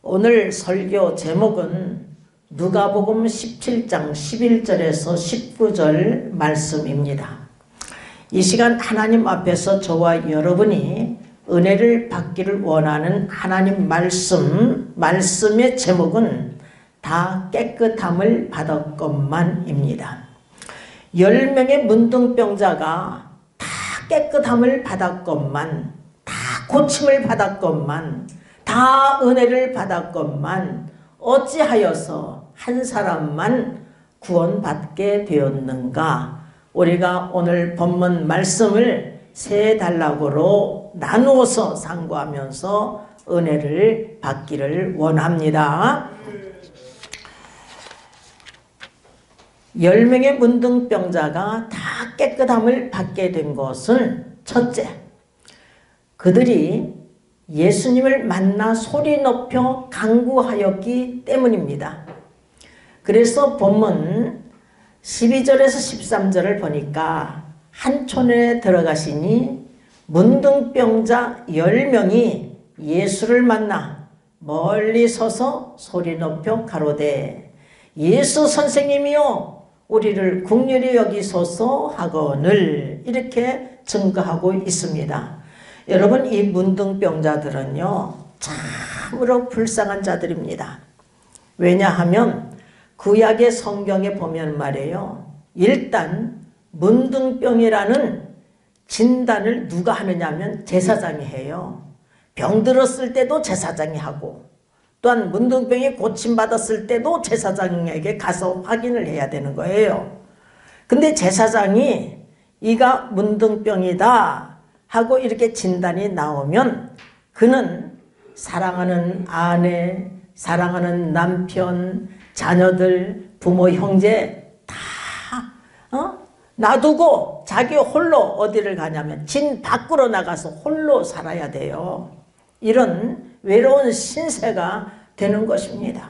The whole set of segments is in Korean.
오늘 설교 제목은 누가복음 17장 11절에서 19절 말씀입니다. 이 시간 하나님 앞에서 저와 여러분이 은혜를 받기를 원하는 하나님 말씀의 제목은 다 깨끗함을 받았건만입니다. 10명의 문둥병자가 다 깨끗함을 받았건만, 다 고침을 받았건만, 다 은혜를 받았건만 어찌하여서 한 사람만 구원받게 되었는가? 우리가 오늘 본문 말씀을 세 단락으로 나누어서 상고하면서 은혜를 받기를 원합니다. 10명의 문둥병자가 다 깨끗함을 받게 된 것은 첫째, 그들이 예수님을 만나 소리 높여 간구하였기 때문입니다. 그래서 본문 12절에서 13절을 보니까 한촌에 들어가시니 문둥병자 10명이 예수를 만나 멀리 서서 소리 높여 가로되 예수 선생님이요 우리를 긍휼히 여기소서 하거늘 이렇게 증거하고 있습니다. 여러분, 이 문둥병자들은요 참으로 불쌍한 자들입니다. 왜냐하면 구약의 성경에 보면 말이에요, 일단 문둥병이라는 진단을 누가 하느냐면 제사장이 해요. 병 들었을 때도 제사장이 하고, 또한 문둥병이 고침받았을 때도 제사장에게 가서 확인을 해야 되는 거예요. 근데 제사장이 이가 문둥병이다 하고 이렇게 진단이 나오면 그는 사랑하는 아내, 사랑하는 남편, 자녀들, 부모, 형제 다 놔두고 자기 홀로 어디를 가냐면 진 밖으로 나가서 홀로 살아야 돼요. 이런 외로운 신세가 되는 것입니다.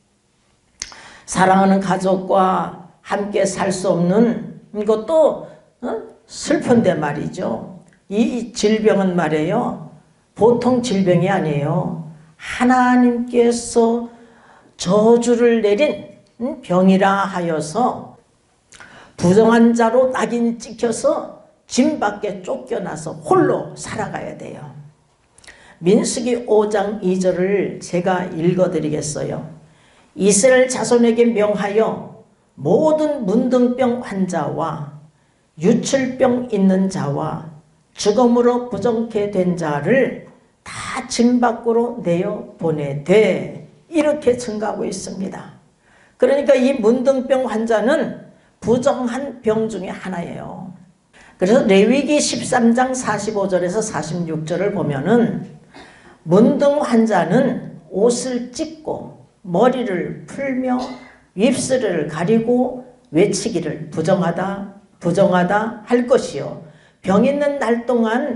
사랑하는 가족과 함께 살 수 없는 것도 슬픈데 말이죠. 이 질병은 말이에요, 보통 질병이 아니에요. 하나님께서 저주를 내린 병이라 하여서 부정한 자로 낙인 찍혀서 진 밖에 쫓겨나서 홀로 살아가야 돼요. 민수기 5장 2절을 제가 읽어드리겠어요. 이스라엘 자손에게 명하여 모든 문둥병 환자와 유출병 있는 자와 죽음으로 부정케 된 자를 다 진 밖으로 내어 보내되 이렇게 증가하고 있습니다. 그러니까 이 문둥병 환자는 부정한 병 중에 하나예요. 그래서 레위기 13장 45절에서 46절을 보면은 문둥 환자는 옷을 찢고 머리를 풀며 입술을 가리고 외치기를 부정하다 부정하다 할 것이요 병 있는 날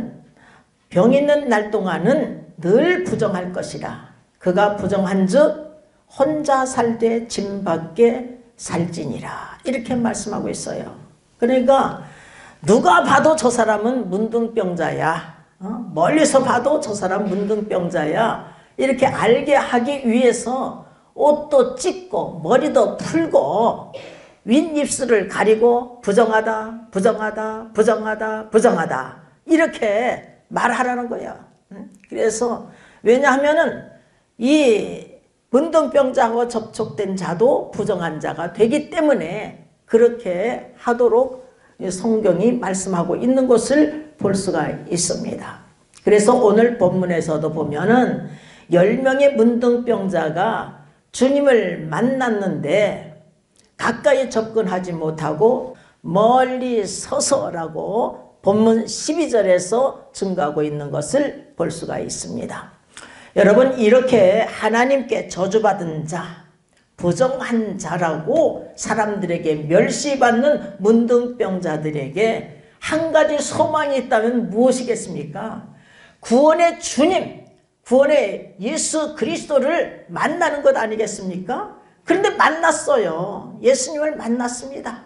동안은 늘 부정할 것이라. 그가 부정한즉 혼자 살되 진 밖에 살지니라. 이렇게 말씀하고 있어요. 그러니까 누가 봐도 저 사람은 문둥병자야, 멀리서 봐도 저 사람 문둥병자야, 이렇게 알게 하기 위해서 옷도 찢고 머리도 풀고 윗입술을 가리고 부정하다 부정하다 부정하다 부정하다 이렇게 말하라는 거야. 그래서 왜냐하면은 이 문둥병자하고 접촉된 자도 부정한 자가 되기 때문에 그렇게 하도록 성경이 말씀하고 있는 것을 볼 수가 있습니다. 그래서 오늘 본문에서도 보면은 10명의 문둥병자가 주님을 만났는데 가까이 접근하지 못하고 멀리 서서라고 본문 12절에서 증거하고 있는 것을 볼 수가 있습니다. 여러분, 이렇게 하나님께 저주받은 자, 부정한 자라고 사람들에게 멸시받는 문둥병자들에게 한 가지 소망이 있다면 무엇이겠습니까? 구원의 주님, 구원의 예수 그리스도를 만나는 것 아니겠습니까? 그런데 만났어요. 예수님을 만났습니다.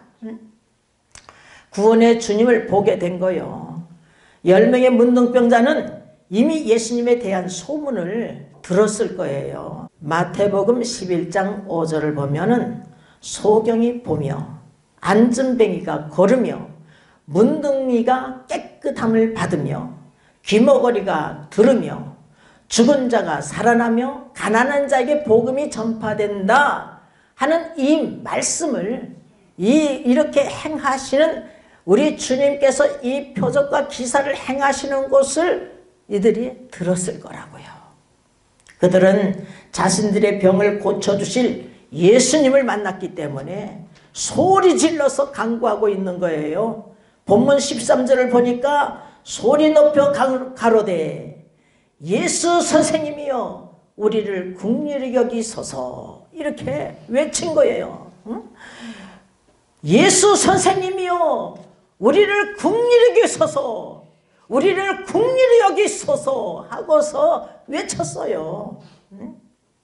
구원의 주님을 보게 된 거예요. 10명의 문둥병자는 이미 예수님에 대한 소문을 들었을 거예요. 마태복음 11장 5절을 보면은 소경이 보며 안전뱅이가 걸으며 문둥이가 깨끗함을 받으며 귀머거리가 들으며 죽은 자가 살아나며 가난한 자에게 복음이 전파된다 하는 이 말씀을 이렇게 행하시는 우리 주님께서 이 표적과 기사를 행하시는 것을 이들이 들었을 거라고요. 그들은 자신들의 병을 고쳐주실 예수님을 만났기 때문에 소리 질러서 간구하고 있는 거예요. 본문 13절을 보니까 소리 높여 가로되 예수 선생님이여 우리를 긍휼히 여기소서 이렇게 외친 거예요. 응? 예수 선생님이여 우리를 긍휼히 여기소서 우리를 긍휼히 여기소서 하고서 외쳤어요. 응?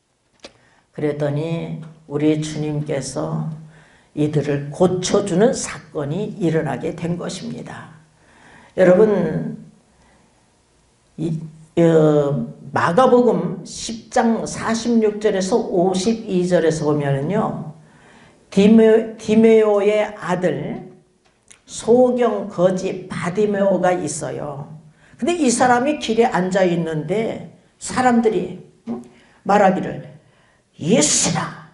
그랬더니 우리 주님께서 이들을 고쳐주는 사건이 일어나게 된 것입니다. 여러분 마가복음 10장 46절에서 52절에서 보면은요 디메오의 아들 소경 거지 바디메오가 있어요. 근데 이 사람이 길에 앉아 있는데 사람들이 말하기를 예수시라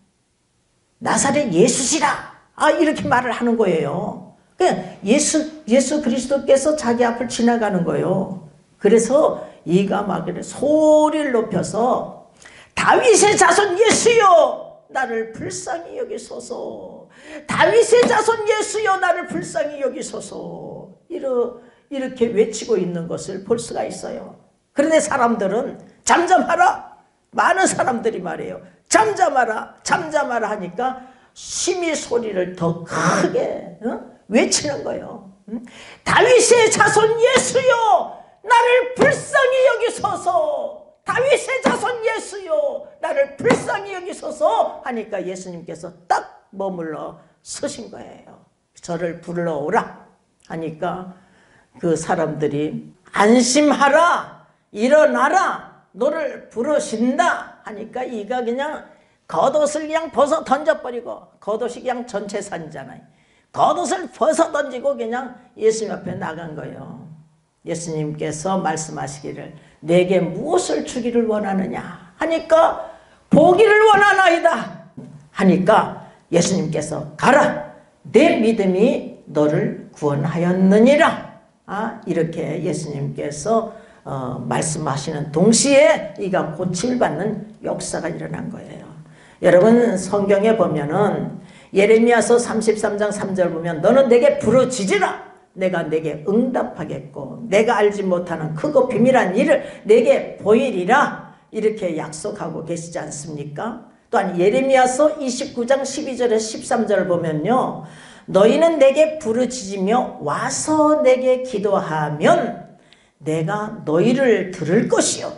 나사렛 예수시라 이렇게 말을 하는 거예요. 그냥 예수 그리스도께서 자기 앞을 지나가는 거예요. 그래서 이가 막 소리를 높여서 다윗의 자손 예수여 나를 불쌍히 여기소서 다윗의 자손 예수여 나를 불쌍히 여기소서 이렇게 외치고 있는 것을 볼 수가 있어요. 그런데 사람들은 잠잠하라 많은 사람들이 말해요. 잠잠하라 잠잠하라 하니까 심히 소리를 더 크게 외치는 거예요. 다윗의 자손 예수여 나를 불쌍히 여기소서 다윗의 자손 예수여 나를 불쌍히 여기소서 하니까 예수님께서 딱 머물러 서신 거예요. 저를 불러오라 하니까 그 사람들이 안심하라 일어나라 너를 부르신다 하니까 이가 그냥 겉옷을 그냥 벗어 던져버리고 겉옷이 그냥 전체 산이잖아요. 겉옷을 벗어 던지고 그냥 예수님 앞에 나간 거예요. 예수님께서 말씀하시기를 내게 무엇을 주기를 원하느냐 하니까 보기를 원하나이다 하니까 예수님께서 가라 내 믿음이 너를 구원하였느니라 이렇게 예수님께서 말씀하시는 동시에 이가 고침을 받는 역사가 일어난 거예요. 여러분 성경에 보면은 예레미야서 33장 3절 보면 너는 내게 부르짖으라 내가 내게 응답하겠고 내가 알지 못하는 크고 비밀한 일을 내게 보이리라 이렇게 약속하고 계시지 않습니까? 또한 예레미야서 29장 12절에 13절을 보면요 너희는 내게 부르짖으며 와서 내게 기도하면 내가 너희를 들을 것이요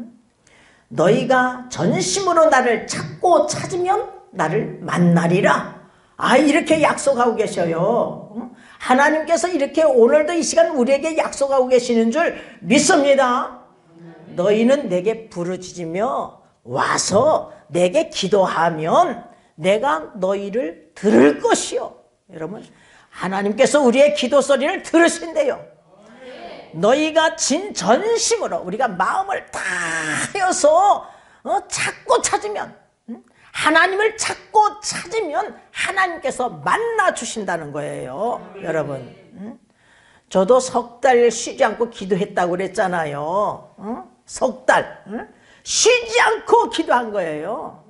너희가 전심으로 나를 찾고 찾으면 나를 만나리라 이렇게 약속하고 계셔요. 하나님께서 이렇게 오늘도 이 시간 우리에게 약속하고 계시는 줄 믿습니다. 너희는 내게 부르짖으며 와서 내게 기도하면 내가 너희를 들을 것이요. 여러분 하나님께서 우리의 기도 소리를 들으신대요. 너희가 진전심으로 우리가 마음을 다하여서 찾고 찾으면 하나님을 찾고 찾으면 하나님께서 만나 주신다는 거예요. 여러분 저도 석 달 쉬지 않고 기도했다고 그랬잖아요. 석 달 쉬지 않고 기도한 거예요.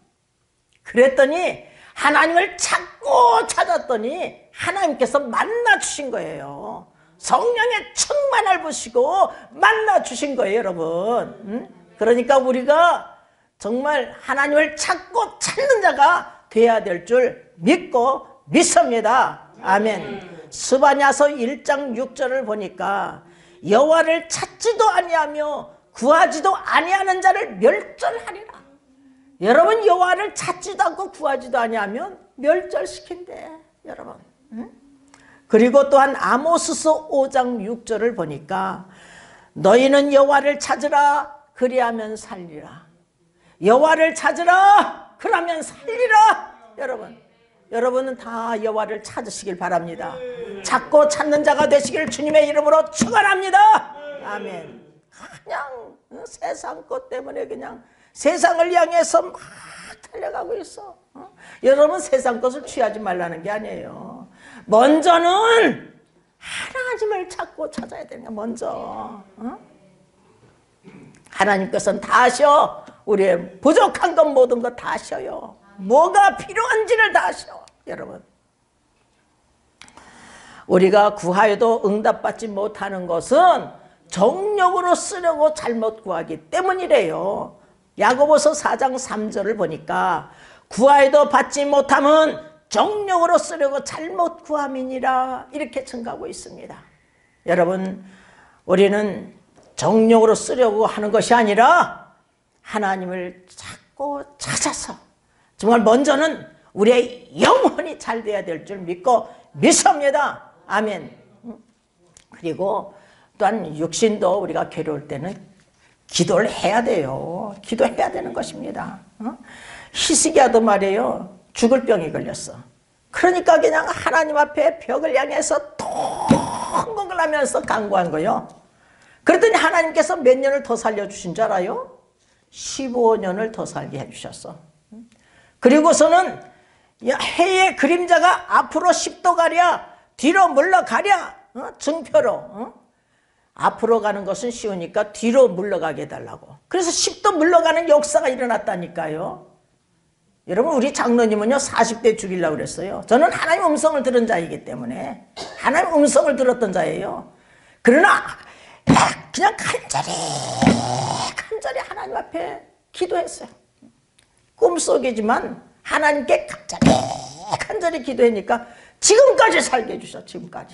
그랬더니 하나님을 찾고 찾았더니 하나님께서 만나 주신 거예요. 성령의 충만을 보시고 만나 주신 거예요, 여러분. 그러니까 우리가 정말 하나님을 찾고 찾는 자가 돼야 될 줄 믿고 믿습니다. 아멘. 스바냐서 1장 6절을 보니까 여호와를 찾지도 아니하며 구하지도 아니하는 자를 멸절하리라. 여러분 여호와를 찾지도 않고 구하지도 아니하면 멸절시킨대, 여러분. 그리고 또한 아모스서 5장 6절을 보니까 너희는 여호와를 찾으라 그리하면 살리라. 여호와를 찾으라 그러면 살리라. 여러분은 다 여호와를 찾으시길 바랍니다. 찾고 찾는 자가 되시길 주님의 이름으로 축원합니다. 아멘. 그냥 세상 것 때문에 그냥 세상을 향해서 막 달려가고 있어. 여러분 세상 것을 취하지 말라는 게 아니에요. 먼저는 하나님을 찾고 찾아야 되는 거야. 먼저 하나님께서는 다 아셔. 우리의 부족한 것 모든 것 다 아셔요. 뭐가 필요한지를 다 아셔. 여러분 우리가 구하여도 응답받지 못하는 것은 정력으로 쓰려고 잘못 구하기 때문이래요. 야고보서 4장 3절을 보니까 구하여도 받지 못함은 정력으로 쓰려고 잘못 구함이니라 이렇게 증가하고 있습니다. 여러분 우리는 정력으로 쓰려고 하는 것이 아니라 하나님을 찾고 찾아서 정말 먼저는 우리의 영혼이 잘 돼야 될 줄 믿고 믿습니다. 아멘. 그리고 또한 육신도 우리가 괴로울 때는 기도를 해야 돼요. 기도해야 되는 것입니다. 히스기야도 말이에요. 죽을 병이 걸렸어. 그러니까 그냥 하나님 앞에 벽을 향해서 통곡을 하면서 간구한 거예요. 그랬더니 하나님께서 몇 년을 더 살려주신 줄 알아요? 15년을 더 살게 해주셨어. 그리고서는 해의 그림자가 앞으로 10도 가랴 뒤로 물러가랴 증표로 앞으로 가는 것은 쉬우니까 뒤로 물러가게 해달라고. 그래서 10도 물러가는 역사가 일어났다니까요. 여러분 우리 장로님은요 40대 죽이려고 그랬어요. 저는 하나님 음성을 들은 자이기 때문에 하나님 음성을 들었던 자예요. 그러나 그냥 간절히 하나님 앞에 기도했어요. 꿈속이지만 하나님께 간절히 기도하니까 지금까지 살게 해주셔. 지금까지.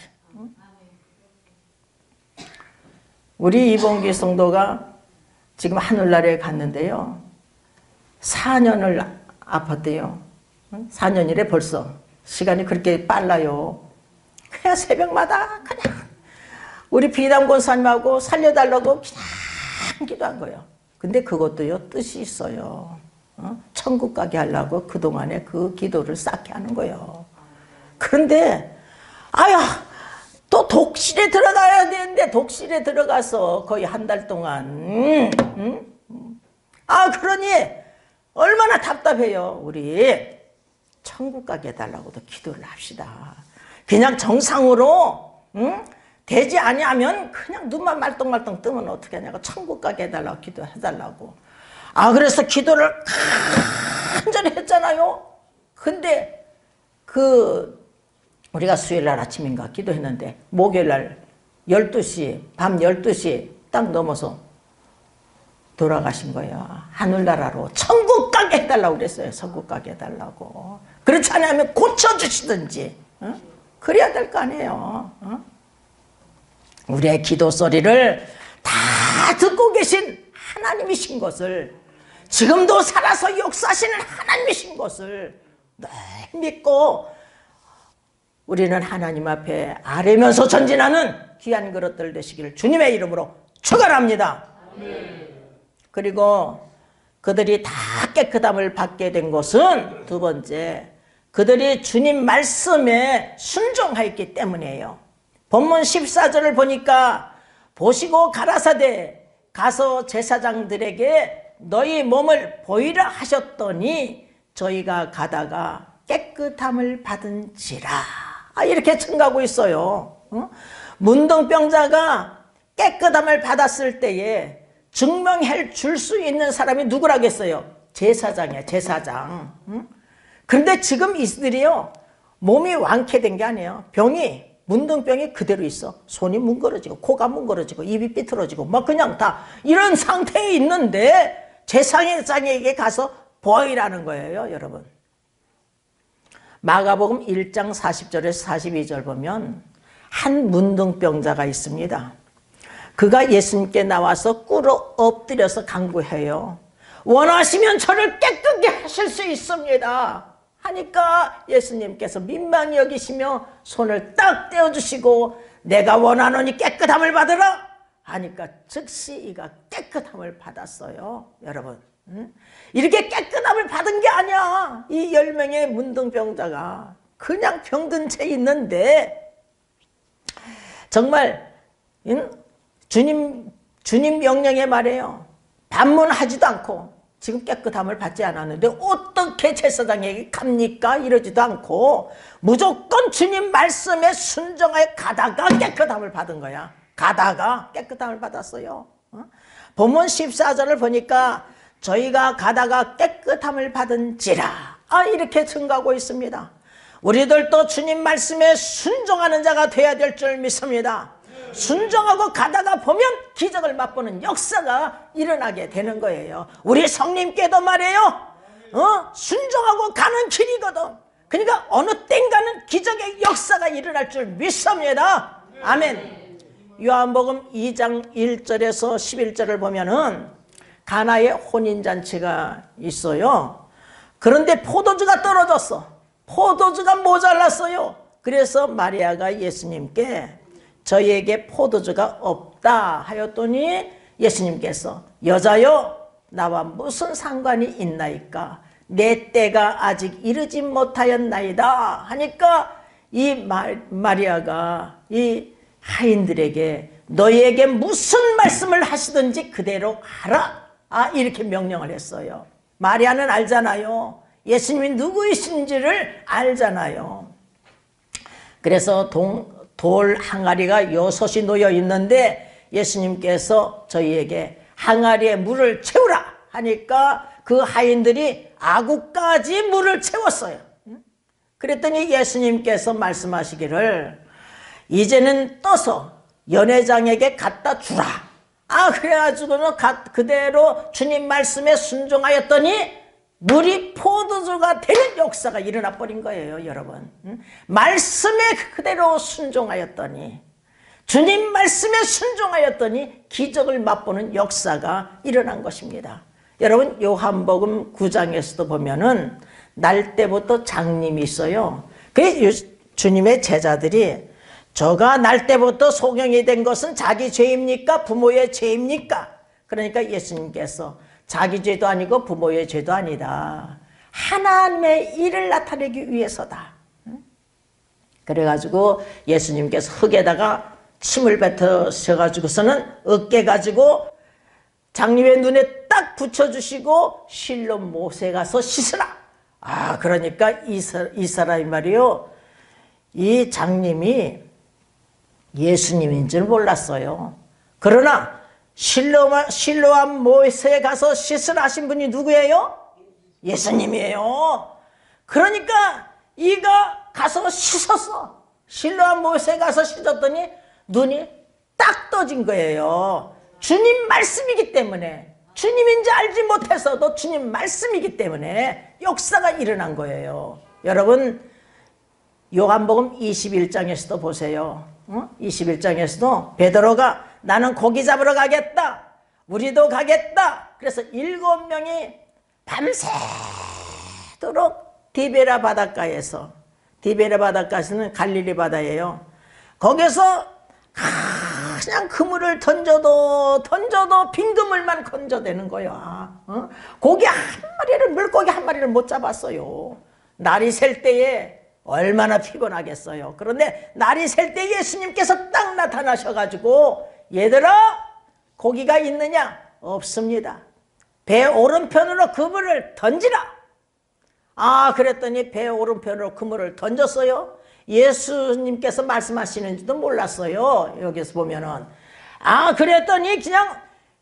우리 이봉기 성도가 지금 하늘나라에 갔는데요 4년을 아팠대요. 4년이래 벌써. 시간이 그렇게 빨라요. 그냥 새벽마다 그냥 우리 비담 권사님하고 살려달라고 그냥 기도한 거예요. 근데 그것도요 뜻이 있어요. 천국 가게 하려고 그동안에 그 기도를 쌓게 하는 거예요. 그런데 아야 또 독실에 들어가야 되는데 독실에 들어가서 거의 한 달 동안 그러니 얼마나 답답해요. 우리 천국 가게 해달라고도 기도를 합시다. 그냥 정상으로 되지 아니하면 그냥 눈만 말똥말똥 뜨면 어떻게 하냐고 천국 가게 해달라고 기도해달라고. 그래서 기도를 간절히 했잖아요. 근데 우리가 수요일날 아침인가 기도했는데 목요일날 12시 밤 12시 딱 넘어서 돌아가신 거예요. 하늘나라로 천국 가게 해달라고 그랬어요. 천국 가게 해달라고. 그렇지 않으면 고쳐주시든지 그래야 될 거 아니에요. 우리의 기도 소리를 다 듣고 계신 하나님이신 것을 지금도 살아서 역사하시는 하나님이신 것을 늘 믿고 우리는 하나님 앞에 아뢰면서 전진하는 귀한 그릇들 되시기를 주님의 이름으로 축원합니다. 그리고 그들이 다 깨끗함을 받게 된 것은 두 번째 그들이 주님 말씀에 순종하였기 때문이에요. 본문 14절을 보니까 보시고 가라사대 가서 제사장들에게 너희 몸을 보이라 하셨더니 저희가 가다가 깨끗함을 받은지라 이렇게 증가하고 있어요. 문둥병자가 깨끗함을 받았을 때에 증명해 줄 수 있는 사람이 누구라겠어요? 제사장이야. 제사장. 그런데 지금 이들이요 몸이 완쾌된 게 아니에요. 문둥병이 그대로 있어. 손이 뭉그러지고 코가 뭉그러지고 입이 삐뚤어지고 막 그냥 다 이런 상태에 있는데 제사장에게 가서 보이라는 거예요. 여러분 마가복음 1장 40절에서 42절 보면 한 문둥병자가 있습니다. 그가 예수님께 나와서 꿇어 엎드려서 간구해요. 원하시면 저를 깨끗게 하실 수 있습니다 하니까 예수님께서 민망히 여기시며 손을 딱 떼어주시고 내가 원하노니 깨끗함을 받으라 하니까 즉시 이가 깨끗함을 받았어요. 여러분 이렇게 깨끗함을 받은 게 아니야. 이 10명의 문둥병자가 그냥 병든 채 있는데 정말 주님 명령에 말이에요. 반문하지도 않고 지금 깨끗함을 받지 않았는데 어떻게 제사장에게 갑니까? 이러지도 않고 무조건 주님 말씀에 순종하여 가다가 깨끗함을 받은 거야. 가다가 깨끗함을 받았어요. 본문 14절을 보니까 저희가 가다가 깨끗함을 받은지라 이렇게 증거하고 있습니다. 우리들도 주님 말씀에 순종하는 자가 돼야 될 줄 믿습니다. 순종하고 가다가 보면 기적을 맛보는 역사가 일어나게 되는 거예요. 우리 성님께도 말이에요. 순종하고 가는 길이거든. 그러니까 어느 땐가는 기적의 역사가 일어날 줄 믿습니다. 아멘. 요한복음 2장 1절에서 11절을 보면은 가나의 혼인잔치가 있어요. 그런데 포도주가 떨어졌어. 포도주가 모자랐어요. 그래서 마리아가 예수님께 저희에게 포도주가 없다 하였더니 예수님께서 여자여 나와 무슨 상관이 있나이까 내 때가 아직 이르지 못하였나이다 하니까 이 마리아가 이 하인들에게 너희에게 무슨 말씀을 하시든지 그대로 하라 이렇게 명령을 했어요. 마리아는 알잖아요. 예수님이 누구이신지를 알잖아요. 그래서 돌 항아리가 6이 놓여 있는데 예수님께서 저희에게 항아리에 물을 채우라 하니까 그 하인들이 아구까지 물을 채웠어요. 그랬더니 예수님께서 말씀하시기를 이제는 떠서 연회장에게 갖다 주라. 그래가지고는 그대로 주님 말씀에 순종하였더니 물이 포도주가 되는 역사가 일어나 버린 거예요, 여러분. 말씀에 그대로 순종하였더니 주님 말씀에 순종하였더니 기적을 맛보는 역사가 일어난 것입니다. 여러분 요한복음 9장에서도 보면은 날 때부터 장님이 있어요. 그래서 주님의 제자들이 저가 날 때부터 소경이 된 것은 자기 죄입니까? 부모의 죄입니까? 그러니까 예수님께서 자기 죄도 아니고 부모의 죄도 아니다. 하나님의 일을 나타내기 위해서다. 그래가지고 예수님께서 흙에다가 침을 뱉으셔가지고서는 으깨 가지고 장님의 눈에 딱 붙여주시고 실로 못에 가서 씻으라. 그러니까 이 사람이 말이요. 이 장님이 예수님인 줄 몰랐어요. 그러나 실로암 못에 가서 씻으라 하신 분이 누구예요? 예수님이에요. 그러니까 이가 가서 씻었어. 실로암 못에 가서 씻었더니 눈이 딱 떠진 거예요. 주님 말씀이기 때문에 주님인지 알지 못해서도 주님 말씀이기 때문에 역사가 일어난 거예요. 여러분 요한복음 21장에서도 보세요. 21장에서도 베드로가 나는 고기 잡으러 가겠다. 우리도 가겠다. 그래서 7명이 밤새도록 디베라 바닷가에서는 갈릴리 바다예요. 거기서 그냥 그물을 던져도 빈 그물만 건져대는 거야. 고기 한 마리를, 물고기 한 마리를 못 잡았어요. 날이 셀 때에 얼마나 피곤하겠어요. 그런데 날이 셀 때 예수님께서 딱 나타나셔가지고 얘들아 고기가 있느냐? 없습니다. 배 오른편으로 그물을 던지라. 그랬더니 배 오른편으로 그물을 던졌어요. 예수님께서 말씀하시는지도 몰랐어요. 여기서 보면은 그랬더니 그냥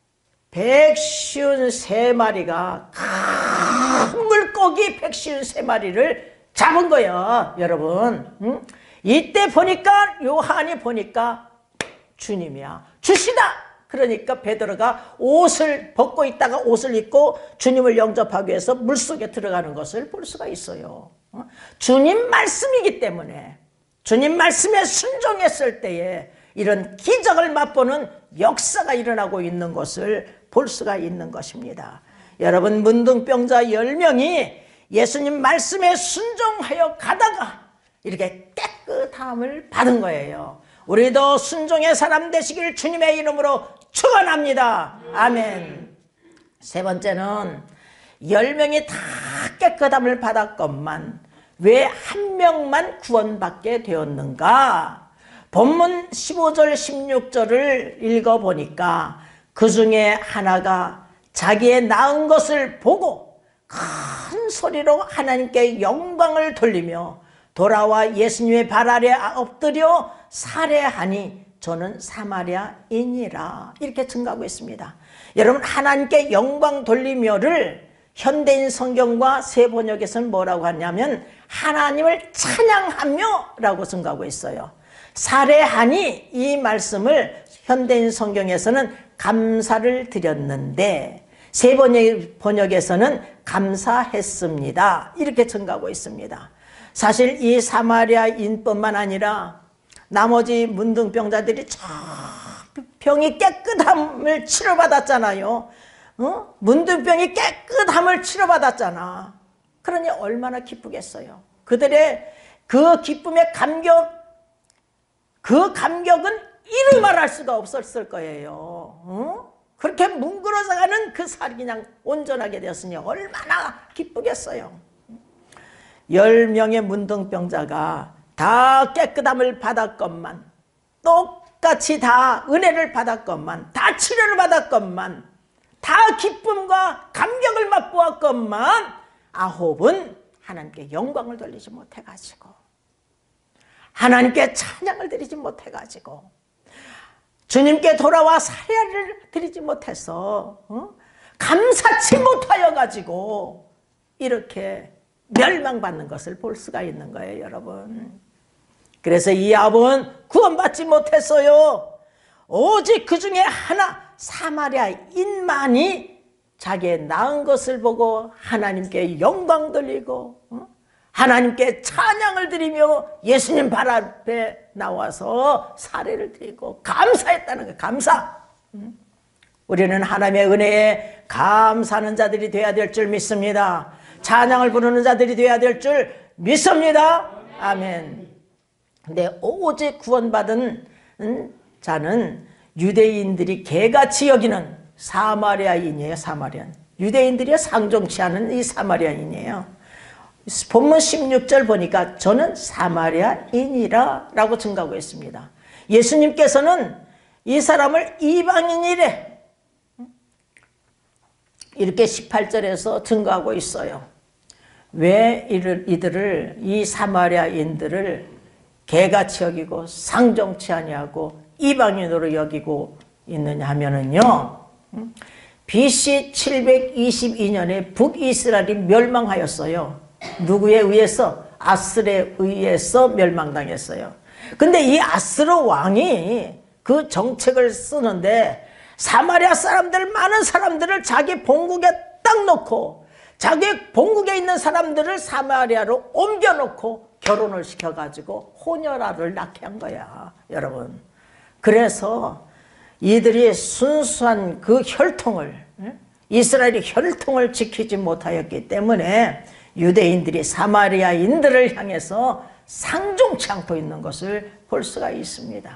153마리가 큰 물고기 153마리를 잡은 거예요, 여러분. 이때 보니까 요한이 보니까 주님이야. 주시다. 그러니까 베드로가 옷을 벗고 있다가 옷을 입고 주님을 영접하기 위해서 물속에 들어가는 것을 볼 수가 있어요. 주님 말씀이기 때문에 주님 말씀에 순종했을 때에 이런 기적을 맛보는 역사가 일어나고 있는 것을 볼 수가 있는 것입니다. 여러분 문둥병자 10명이 예수님 말씀에 순종하여 가다가 이렇게 깨끗함을 받은 거예요. 우리도 순종의 사람 되시길 주님의 이름으로 축원합니다. 아멘. 세 번째는 10명이 다 깨끗함을 받았건만 왜 한 명만 구원받게 되었는가? 본문 15절 16절을 읽어보니까 그 중에 하나가 자기의 낳은 것을 보고 큰 소리로 하나님께 영광을 돌리며 돌아와 예수님의 발 아래 엎드려 살해하니 저는 사마리아인이라, 이렇게 증가하고 있습니다. 여러분, 하나님께 영광 돌리며를 현대인 성경과 새 번역에서는 뭐라고 하냐면 하나님을 찬양하며 라고 증가하고 있어요. 살해하니, 이 말씀을 현대인 성경에서는 감사를 드렸는데 새 번역에서는 감사했습니다, 이렇게 증가하고 있습니다. 사실 이 사마리아인뿐만 아니라 나머지 문둥병자들이 저 병이 깨끗함을 치료받았잖아요. 문둥병이 깨끗함을 치료받았잖아. 그러니 얼마나 기쁘겠어요. 그들의 그 기쁨의 감격, 그 감격은 이루 말할 수가 없었을 거예요. 그렇게 뭉그러져가는 그 살이 그냥 온전하게 되었으니 얼마나 기쁘겠어요. 10명의 문둥병자가 다 깨끗함을 받았건만, 똑같이 다 은혜를 받았건만, 다 치료를 받았건만, 다 기쁨과 감격을 맛보았건만 아홉은 하나님께 영광을 돌리지 못해가지고, 하나님께 찬양을 드리지 못해가지고, 주님께 돌아와 사례를 드리지 못해서 감사치 못하여 가지고 이렇게 멸망받는 것을 볼 수가 있는 거예요, 여러분. 그래서 이 아합은 구원받지 못했어요. 오직 그 중에 하나, 사마리아인만이 자기의 낳은 것을 보고 하나님께 영광 돌리고 하나님께 찬양을 드리며 예수님 발 앞에 나와서 사례를 드리고 감사했다는 거예요. 감사. 우리는 하나님의 은혜에 감사하는 자들이 되어야 될 줄 믿습니다. 찬양을 부르는 자들이 되어야 될 줄 믿습니다. 아멘. 근데 오직 구원받은 자는 유대인들이 개같이 여기는 사마리아인이에요. 사마리아인. 유대인들이 상종치 않은 이 사마리아인이에요. 본문 16절 보니까 저는 사마리아인이라 라고 증가하고 있습니다. 예수님께서는 이 사람을 이방인이래, 이렇게 18절에서 증거하고 있어요. 왜 이들을, 이 사마리아인들을 개같이 여기고 상종치 아니하고 이방인으로 여기고 있느냐 하면은요, BC 722년에 북이스라엘이 멸망하였어요. 누구에 의해서? 아스르에 의해서 멸망당했어요. 근데 이 아스르 왕이 그 정책을 쓰는데 사마리아 사람들, 많은 사람들을 자기 본국에 딱 놓고 자기 본국에 있는 사람들을 사마리아로 옮겨놓고 결혼을 시켜가지고 혼혈아를 낳게 한 거야, 여러분. 그래서 이들이 순수한 그 혈통을, 이스라엘이 혈통을 지키지 못하였기 때문에 유대인들이 사마리아인들을 향해서 상종치 않고 있는 것을 볼 수가 있습니다.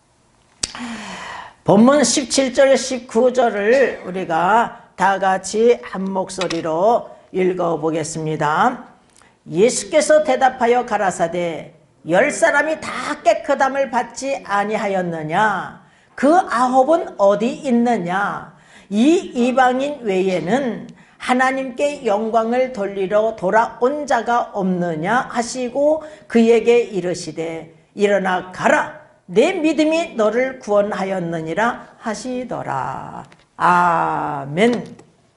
본문 17절 19절을 우리가 다 같이 한 목소리로 읽어보겠습니다. 예수께서 대답하여 가라사대 10사람이 다 깨끗함을 받지 아니하였느냐? 그 아홉은 어디 있느냐? 이 이방인 외에는 하나님께 영광을 돌리러 돌아온 자가 없느냐 하시고 그에게 이르시되 일어나 가라, 내 믿음이 너를 구원하였느니라 하시더라. 아멘.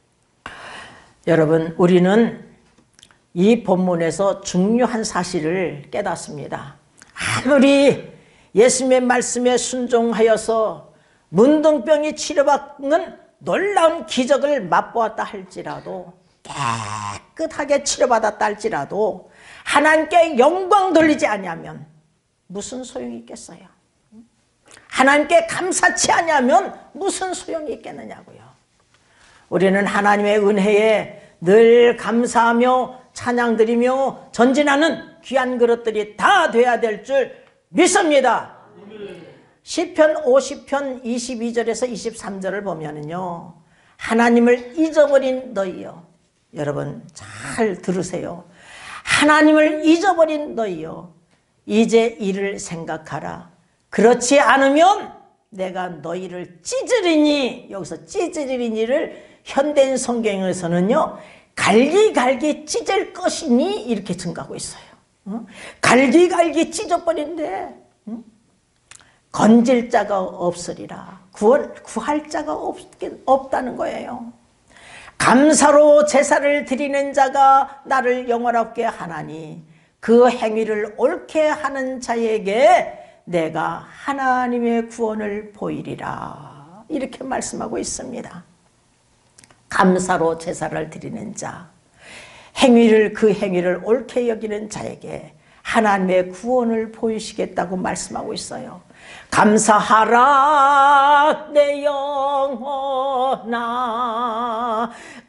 여러분, 우리는 이 본문에서 중요한 사실을 깨닫습니다. 아무리 예수님의 말씀에 순종하여서 문둥병이 치료받는 놀라운 기적을 맛보았다 할지라도, 깨끗하게 치료받았다 할지라도 하나님께 영광 돌리지 아니하면 무슨 소용이 있겠어요? 하나님께 감사치 아니하면 무슨 소용이 있겠느냐고요. 우리는 하나님의 은혜에 늘 감사하며 찬양드리며 전진하는 귀한 그릇들이 다 돼야 될 줄 믿습니다. 시편 50편 22절에서 23절을 보면은요, 하나님을 잊어버린 너희여 여러분 잘 들으세요. 하나님을 잊어버린 너희여, 이제 이를 생각하라. 그렇지 않으면 내가 너희를 찢으리니, 여기서 찢으리니를 현대인 성경에서는요 갈기갈기 찢을 것이니 이렇게 증가하고 있어요. 갈기갈기 찢어버린데 건질 자가 없으리라. 구할 자가 없다는 거예요. 감사로 제사를 드리는 자가 나를 영원하게 하나니 그 행위를 옳게 하는 자에게 내가 하나님의 구원을 보이리라. 이렇게 말씀하고 있습니다. 감사로 제사를 드리는 자, 그 행위를 옳게 여기는 자에게 하나님의 구원을 보이시겠다고 말씀하고 있어요. 감사하라 내 영혼아,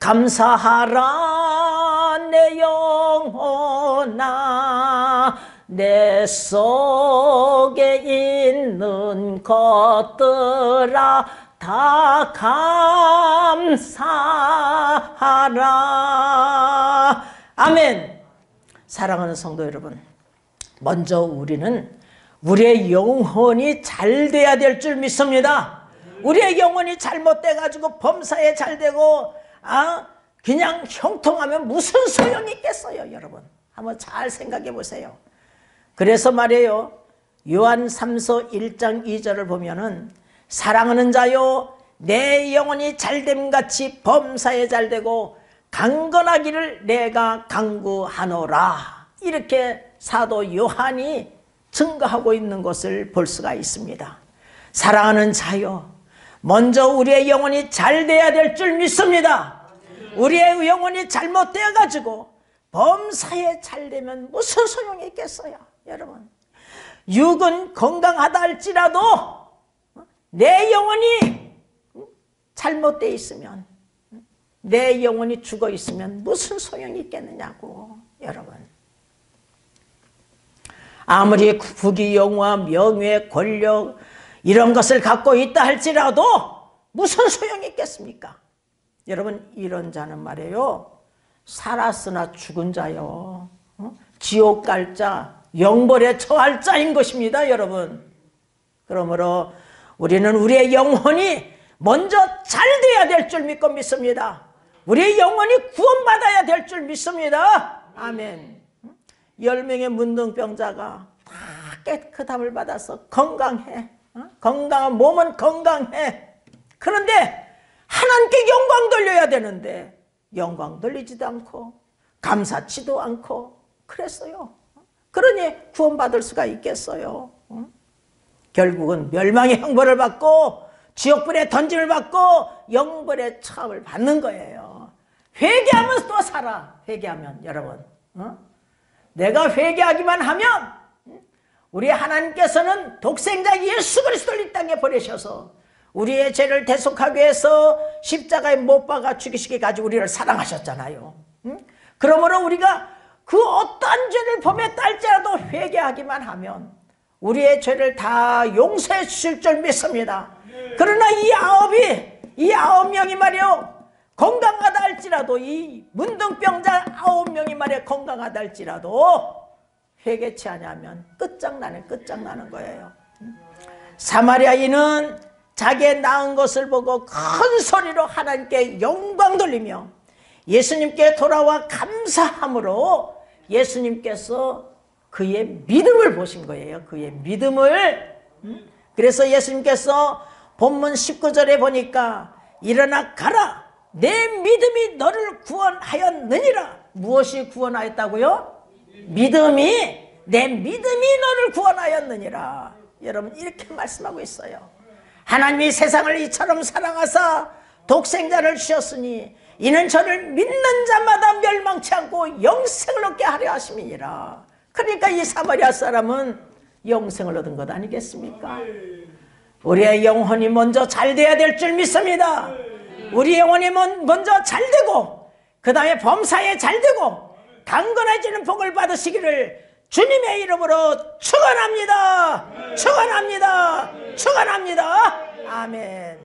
감사하라 내 영혼아, 내 속에 있는 것들아 다 감사하라. 아멘. 사랑하는 성도 여러분, 먼저 우리는 우리의 영혼이 잘 돼야 될 줄 믿습니다. 우리의 영혼이 잘못돼 가지고 범사에 잘 되고 그냥 형통하면 무슨 소용이 있겠어요. 여러분 한번 잘 생각해 보세요. 그래서 말이에요, 요한 3서 1장 2절을 보면은 사랑하는 자요 내 영혼이 잘됨같이 범사에 잘되고 강건하기를 내가 강구하노라. 이렇게 사도 요한이 증거하고 있는 것을 볼 수가 있습니다. 사랑하는 자요, 먼저 우리의 영혼이 잘 돼야 될 줄 믿습니다. 우리의 영혼이 잘못되어 가지고 범사에 잘 되면 무슨 소용이 있겠어요. 여러분, 육은 건강하다 할지라도 내 영혼이 잘못되어 있으면, 내 영혼이 죽어 있으면 무슨 소용이 있겠느냐고. 여러분, 아무리 부귀 영화 명예 권력 이런 것을 갖고 있다 할지라도 무슨 소용이 있겠습니까? 여러분, 이런 자는 말이에요, 살았으나 죽은 자요, 지옥 갈 자, 영벌에 처할 자인 것입니다. 여러분, 그러므로 우리는 우리의 영혼이 먼저 잘 돼야 될 줄 믿고 믿습니다. 우리의 영혼이 구원받아야 될 줄 믿습니다. 아멘. 10명의 문둥병자가 다 깨끗함을 받아서 건강해. 건강한 몸은 건강해. 그런데 하나님께 영광 돌려야 되는데 영광 돌리지도 않고 감사치도 않고 그랬어요. 그러니 구원받을 수가 있겠어요. 결국은 멸망의 형벌을 받고 지옥불에 던짐을 받고 영벌의 처함을 받는 거예요. 회개하면 또 살아. 회개하면 여러분, 내가 회개하기만 하면 우리 하나님께서는 독생자 예수 그리스도를 이 땅에 보내셔서 우리의 죄를 대속하기 위해서 십자가에 못 박아 죽이시기 가지고 우리를 사랑하셨잖아요. 그러므로 우리가 그 어떠한 죄를 범했다 할지라도 회개하기만 하면 우리의 죄를 다 용서해 주실 줄 믿습니다. 그러나 이 9명이 말이요, 건강하다 할지라도, 이 문둥병자 9명이 말이요 건강하다 할지라도 회개치 않으면 끝장나는 거예요. 사마리아인은 자기의 낳은 것을 보고 큰 소리로 하나님께 영광 돌리며 예수님께 돌아와 감사함으로 예수님께서 그의 믿음을 보신 거예요. 그의 믿음을. 그래서 예수님께서 본문 19절에 보니까 일어나 가라, 내 믿음이 너를 구원하였느니라. 무엇이 구원하였다고요? 믿음이, 내 믿음이 너를 구원하였느니라. 여러분, 이렇게 말씀하고 있어요. 하나님이 세상을 이처럼 사랑하사 독생자를 주셨으니 이는 저를 믿는 자마다 멸망치 않고 영생을 얻게 하려 하심이니라. 그러니까 이 사마리아 사람은 영생을 얻은 것 아니겠습니까? 우리의 영혼이 먼저 잘 돼야 될 줄 믿습니다. 우리 영혼이 먼저 잘 되고 그 다음에 범사에 잘 되고 강건해지는 복을 받으시기를 주님의 이름으로 축원합니다. 축원합니다. 축원합니다. 아멘.